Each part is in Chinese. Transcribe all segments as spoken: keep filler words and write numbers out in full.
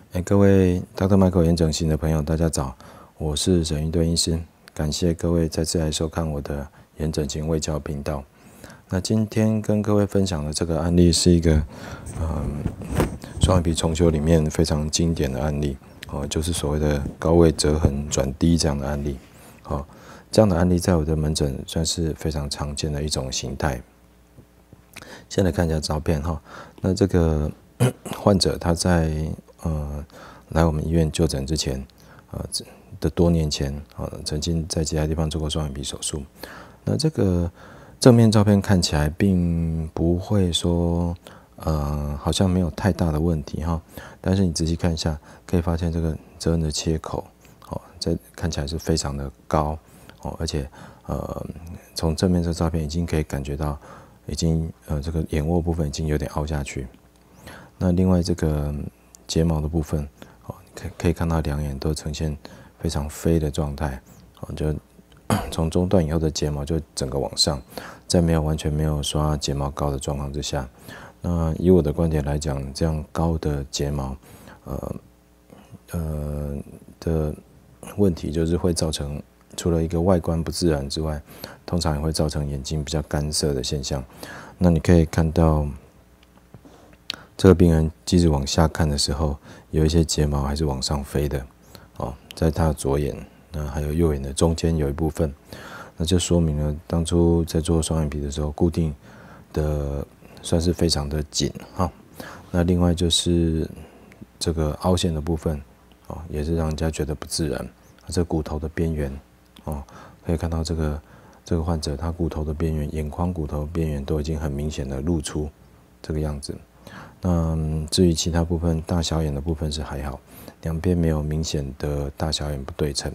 哎，各位 Doctor Michael 眼整形的朋友，大家早，我是沈云敦医师，感谢各位再次来收看我的眼整形卫教频道。那今天跟各位分享的这个案例是一个，嗯，双眼皮重修里面非常经典的案例，哦，就是所谓的高位折痕转低这样的案例，哦，这样的案例在我的门诊算是非常常见的一种形态。先来看一下照片哈，那这个患者他在呃，来我们医院就诊之前，呃的多年前，呃，曾经在其他地方做过双眼皮手术。那这个正面照片看起来并不会说，呃，好像没有太大的问题哈。但是你仔细看一下，可以发现这个折痕的切口，哦，这看起来是非常的高，哦，而且呃，从正面这照片已经可以感觉到，已经呃这个眼窝部分已经有点凹下去。那另外这个睫毛的部分，哦，可可以看到两眼都呈现非常飞的状态，哦，就从中段以后的睫毛就整个往上，在没有完全没有刷睫毛膏的状况之下，那以我的观点来讲，这样高的睫毛，呃呃的问题就是会造成除了一个外观不自然之外，通常也会造成眼睛比较干涩的现象。那你可以看到。这个病人即使往下看的时候，有一些睫毛还是往上飞的，哦，在他的左眼，那还有右眼的中间有一部分，那就说明了当初在做双眼皮的时候，固定的算是非常的紧哈。那另外就是这个凹陷的部分，哦，也是让人家觉得不自然。这骨头的边缘，哦，可以看到这个这个患者他骨头的边缘，眼眶骨头边缘都已经很明显的露出这个样子。那至于其他部分，大小眼的部分是还好，两边没有明显的大小眼不对称。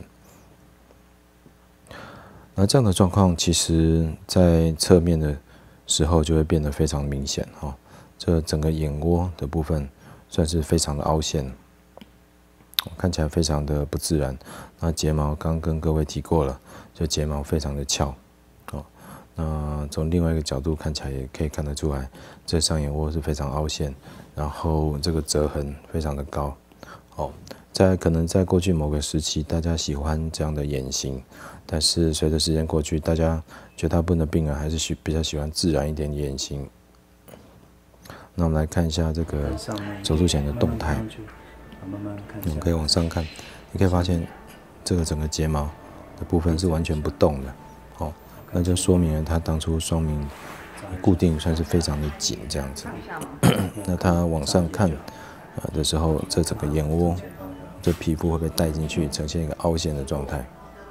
那这样的状况，其实在侧面的时候就会变得非常明显哈、哦。这整个眼窝的部分算是非常的凹陷，看起来非常的不自然。那睫毛刚跟各位提过了，就睫毛非常的翘。那从另外一个角度看起来也可以看得出来，这上眼窝是非常凹陷，然后这个折痕非常的高。哦，在可能在过去某个时期，大家喜欢这样的眼型，但是随着时间过去，大家绝大部分的病人还是喜比较喜欢自然一点的眼型。那我们来看一下这个手术前的动态，我们可以往上看，你可以发现这个整个睫毛的部分是完全不动的。哦。那就说明了他当初双明固定算是非常的紧这样子。那他往上看呃的时候，这整个眼窝这皮肤会被带进去，呈现一个凹陷的状态。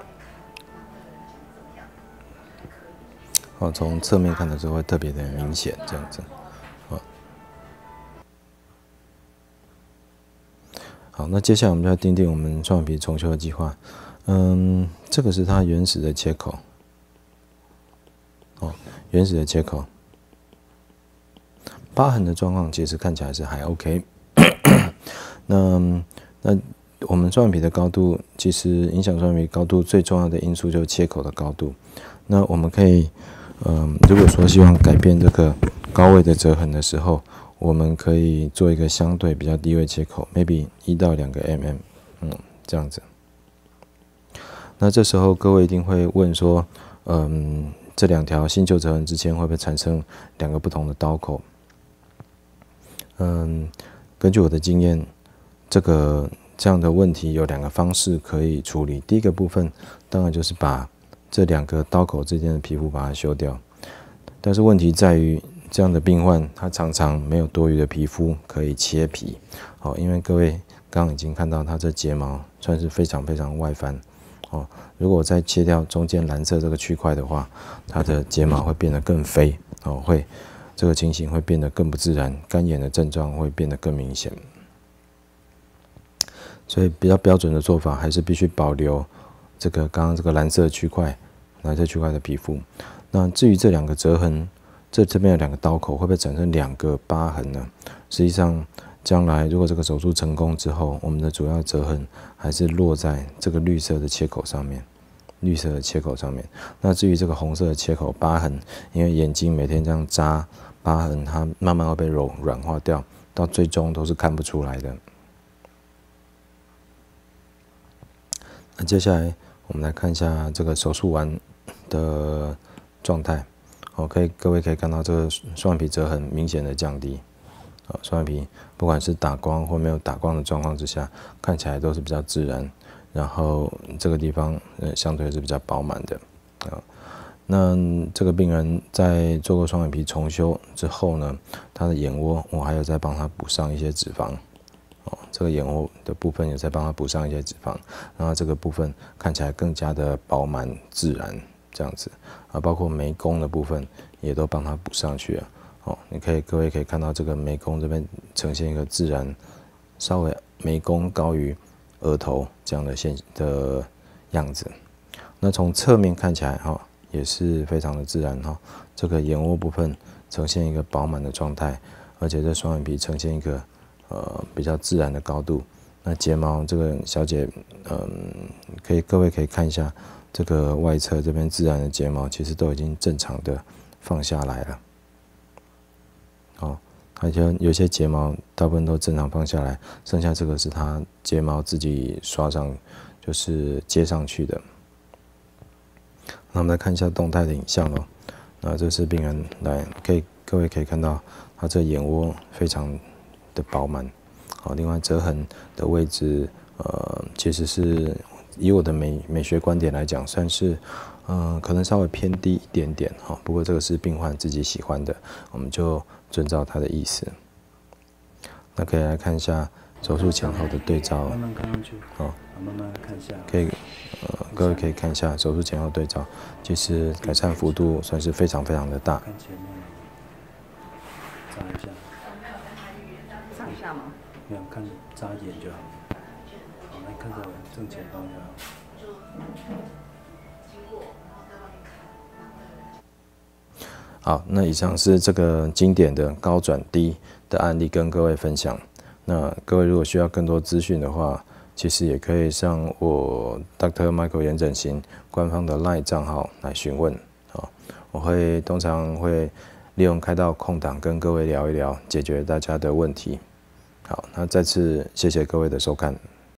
哦，从侧面看的时候会特别的明显这样子。好，好，那接下来我们就要订定我们双眼皮重修的计划。嗯，这个是它原始的切口。哦，原始的切口，疤痕的状况其实看起来是还 OK 那。那我们双眼皮的高度，其实影响双眼皮高度最重要的因素就是切口的高度。那我们可以，嗯，如果说希望改变这个高位的折痕的时候，我们可以做一个相对比较低位切口 ，maybe 一到两个 mm， 嗯，这样子。那这时候各位一定会问说，嗯。这两条新旧折痕之间会不会产生两个不同的刀口？嗯，根据我的经验，这个这样的问题有两个方式可以处理。第一个部分当然就是把这两个刀口之间的皮肤把它修掉，但是问题在于这样的病患他常常没有多余的皮肤可以切皮。哦，因为各位刚刚已经看到他这睫毛算是非常非常外翻。哦，如果我再切掉中间蓝色这个区块的话，它的睫毛会变得更飞，哦，会这个情形会变得更不自然，干眼的症状会变得更明显。所以比较标准的做法还是必须保留这个刚刚这个蓝色区块、蓝色区块的皮肤。那至于这两个折痕，这这边有两个刀口，会不会产生两个疤痕呢？实际上。将来如果这个手术成功之后，我们的主要折痕还是落在这个绿色的切口上面，绿色的切口上面。那至于这个红色的切口疤痕，因为眼睛每天这样扎疤痕，它慢慢会被柔软化掉，到最终都是看不出来的。 那接下来我们来看一下这个手术完的状态。哦，可以各位可以看到这个双眼皮折痕明显的降低。啊，双眼皮不管是打光或没有打光的状况之下，看起来都是比较自然。然后这个地方呃相对是比较饱满的。啊，那这个病人在做过双眼皮重修之后呢，他的眼窝我还有再帮他补上一些脂肪。哦，这个眼窝的部分也在帮他补上一些脂肪，然后这个部分看起来更加的饱满自然，这样子啊，包括眉弓的部分也都帮他补上去了。哦，你可以各位可以看到这个眉弓这边呈现一个自然，稍微眉弓高于额头这样的现的样子。那从侧面看起来哈、哦，也是非常的自然哈、哦，这个眼窝部分呈现一个饱满的状态，而且这双眼皮呈现一个呃比较自然的高度。那睫毛这个小姐，嗯，可以各位可以看一下这个外侧这边自然的睫毛，其实都已经正常的放下来了。哦，而且有些睫毛大部分都正常放下来，剩下这个是它睫毛自己刷上，就是接上去的。那我们来看一下动态的影像哦。那这是病人来，可以各位可以看到，他这眼窝非常的饱满。好，另外折痕的位置，呃，其实是以我的美美学观点来讲，算是，嗯、呃，可能稍微偏低一点点哈。不过这个是病患自己喜欢的，我们就遵照他的意思。那可以来看一下手术前后的对照。 慢慢看上去。 好， 慢慢看下。 可以，呃，各位可以看一下手术前后对照，其实改善幅度算是非常非常的大。 看前面，眨一下。 上下吗？ 没有，看眨眼就好。好，来看着正前方就好。 好，那以上是这个经典的高转低的案例跟各位分享。那各位如果需要更多资讯的话，其实也可以上我 Doctor Michael 眼整形官方的 LINE 账号来询问。好，我会通常会利用开到空档跟各位聊一聊，解决大家的问题。好，那再次谢谢各位的收看。